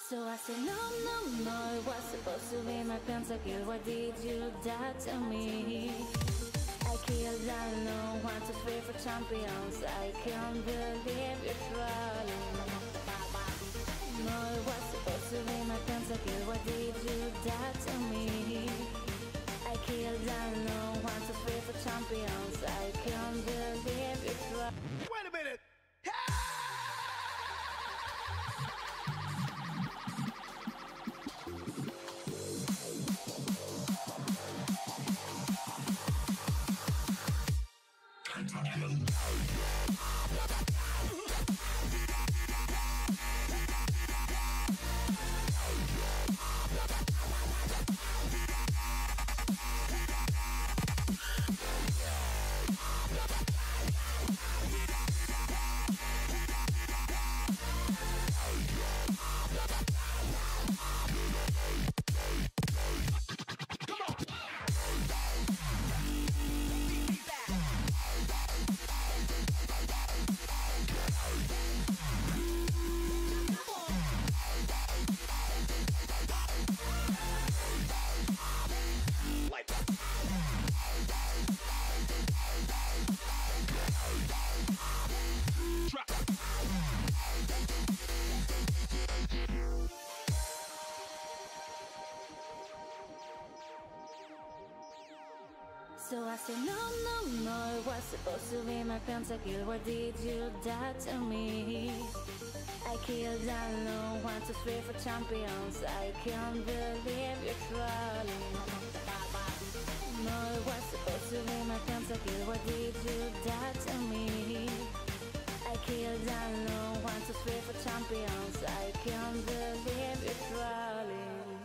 So I said, no, no, no, it was supposed to be my pentakill. Why did you die to me? I killed unknown, 1, 2, 3 for champions. I can't believe you're trolling. No, it was supposed to be my pentakill. Why did you die to me? I killed unknown, 1, 2, 3 for champions. I can't believe you're trolling. Wait a minute! So I said, no, no, no, it was supposed to be my pentakill. Why did you die to me? I killed unknown, 1, 2, 3 for champions. I can't believe you're trolling. No, it was supposed to be my pentakill. Why did you die to me? I killed unknown, 1, 2, 3 for champions. I can't believe you're trolling.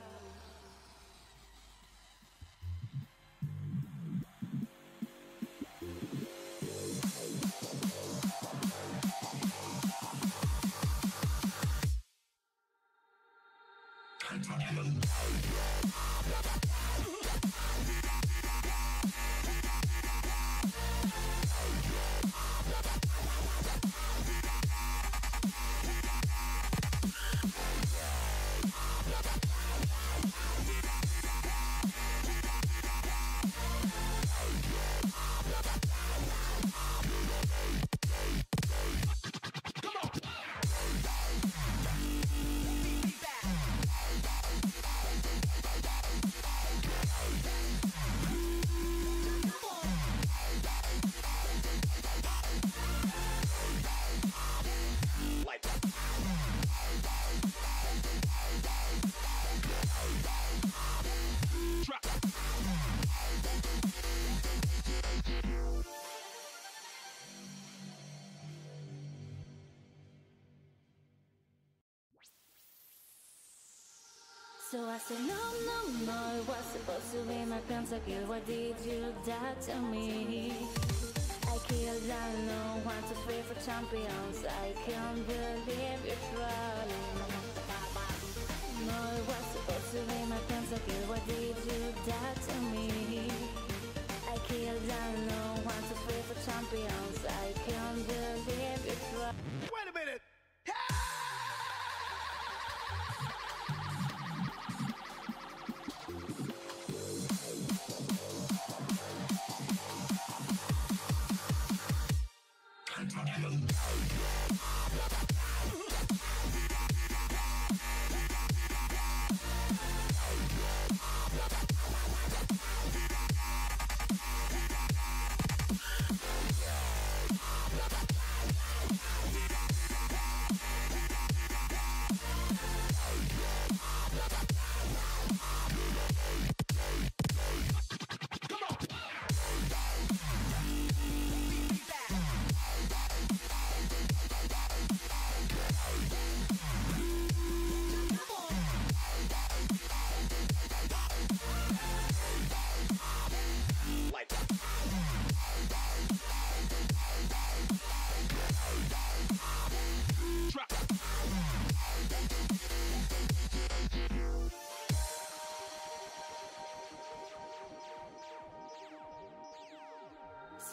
So I said, no, no, no, it was supposed to be my pentakill. Why did you die to me? I killed unknown, 1, 2, 3 for champions. I can't believe you're trolling. No, it was supposed to be my pentakill. Why did you die to me? I killed unknown, 1, 2, 3 for champions. I can't believe you're trolling. Wait a minute!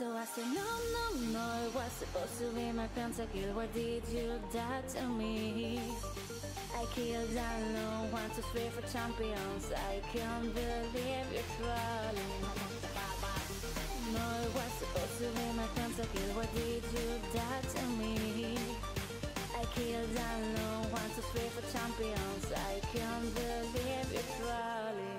So I said, no, no, no, it was supposed to be my pentakill. Why did you die to me? I killed alone, 1, 2, 3 for champions. I can't believe you're trolling. No, it was supposed to be my pentakill. Why did you die to me? I killed alone, 1, 2, 3 for champions. I can't believe you're trolling.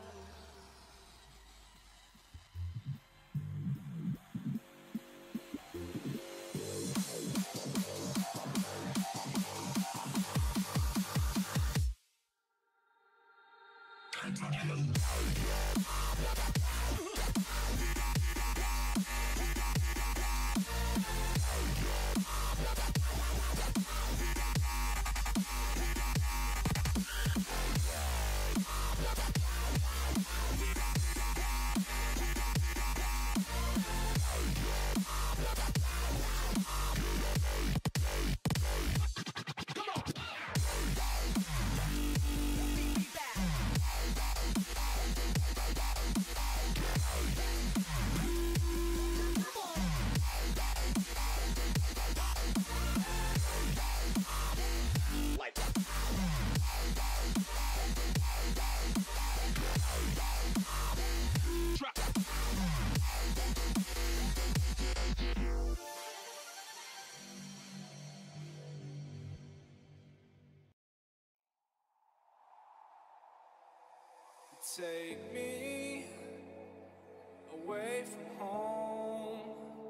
Take me away from home.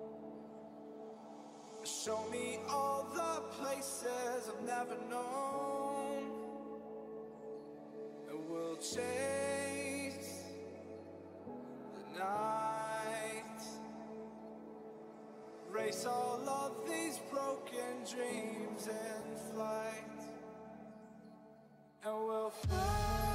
Show me all the places I've never known. And we'll chase the night, race all of these broken dreams in flight. And we'll fly.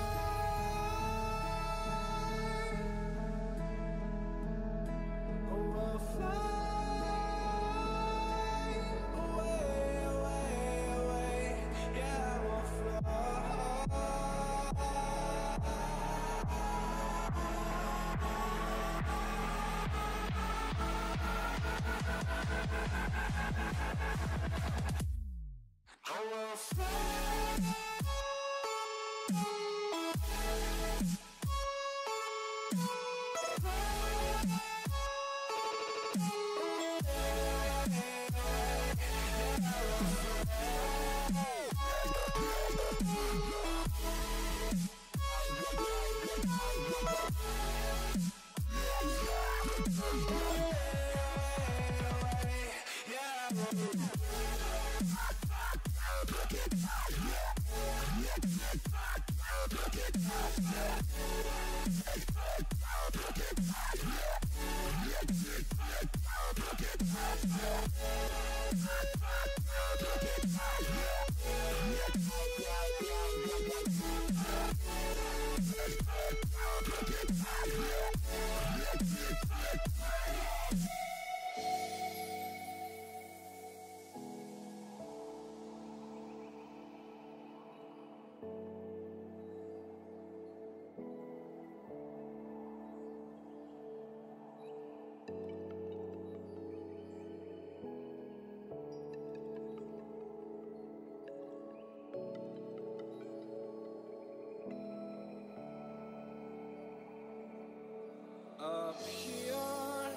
Up here,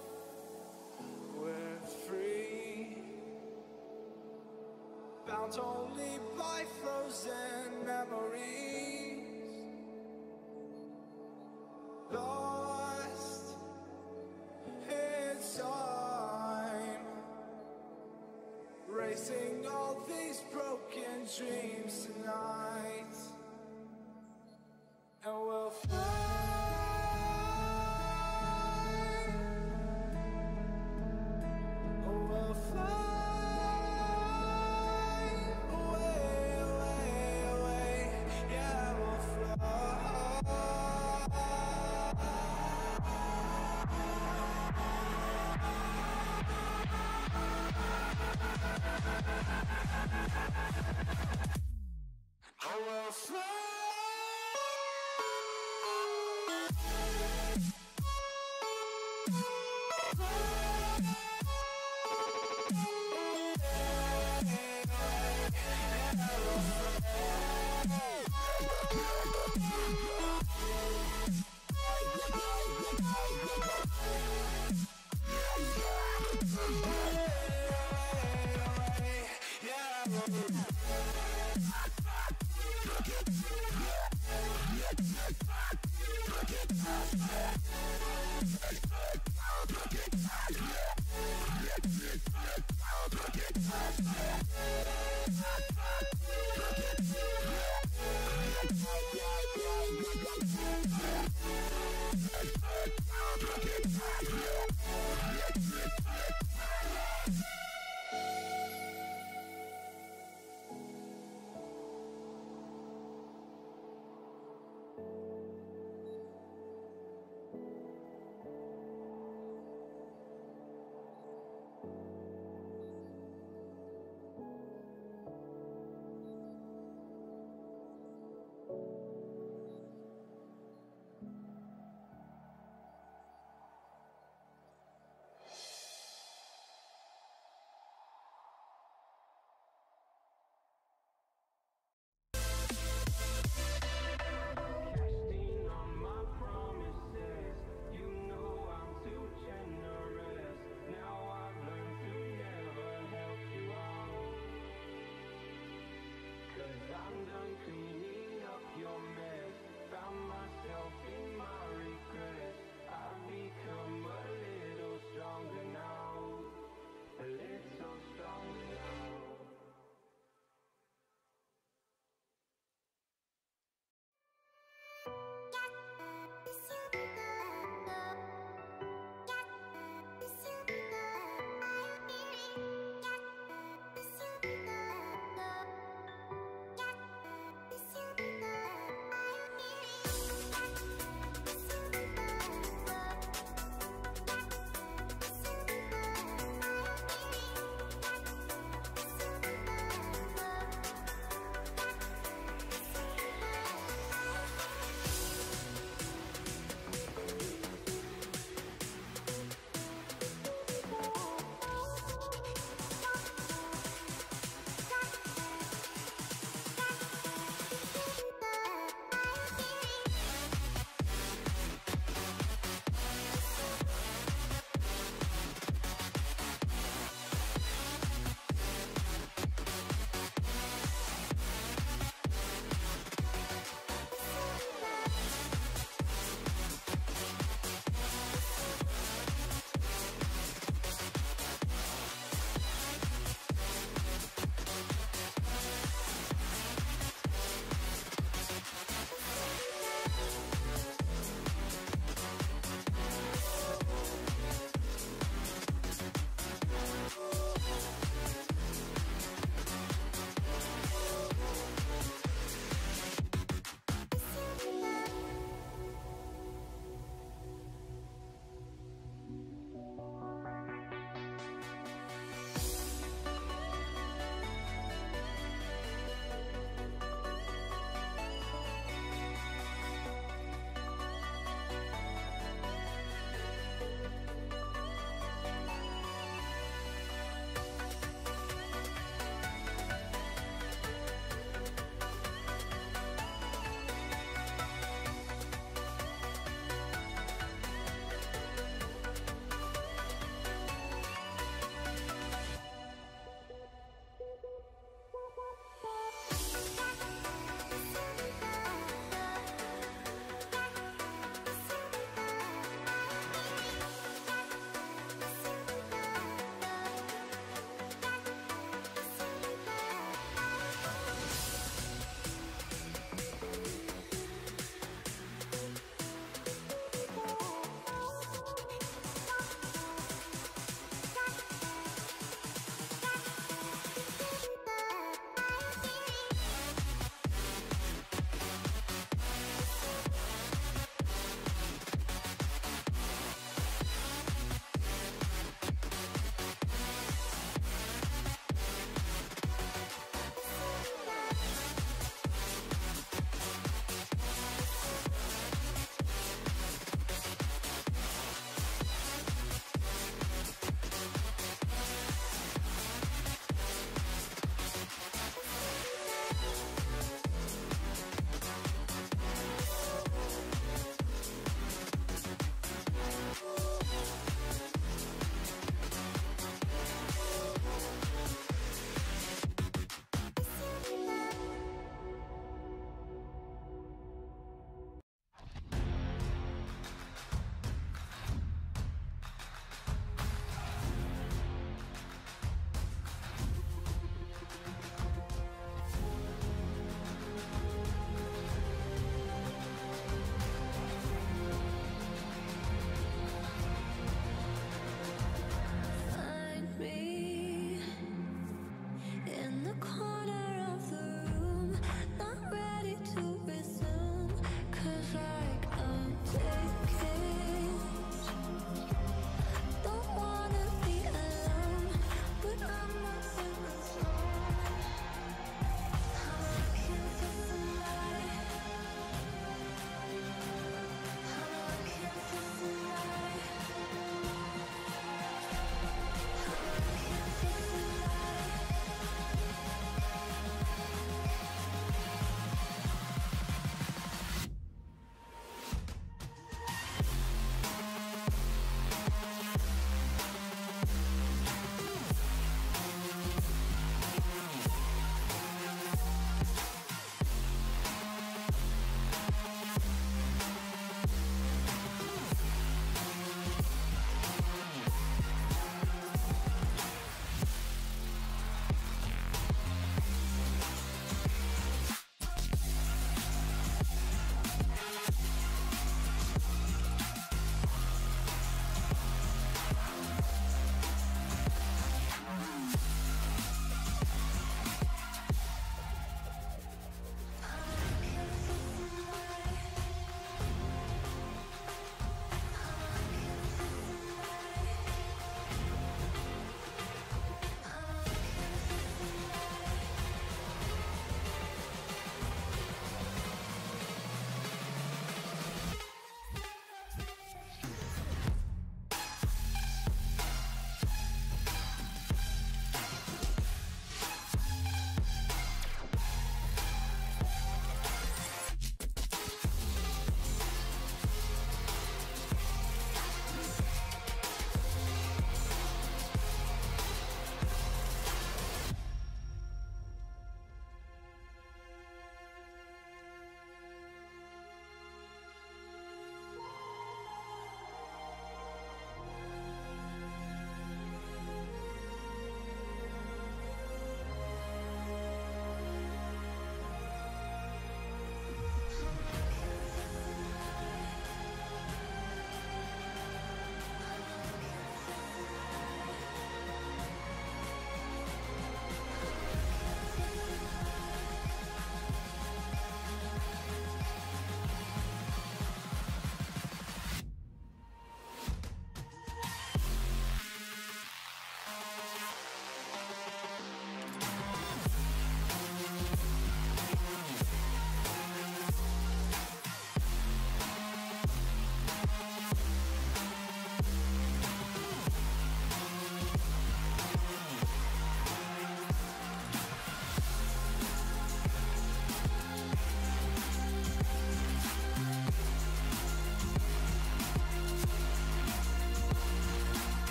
we're free, bound only by frozen memories, lost in time, racing all these broken dreams tonight, and we'll fly.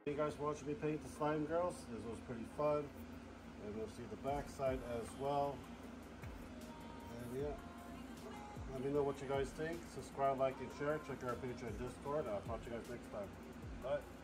You guys for watching me paint the slime girls. This was pretty fun. And you'll see the back side as well. And yeah, let me know what you guys think. Subscribe, like, and share. Check out our Patreon and Discord. I'll talk to you guys next time. Bye.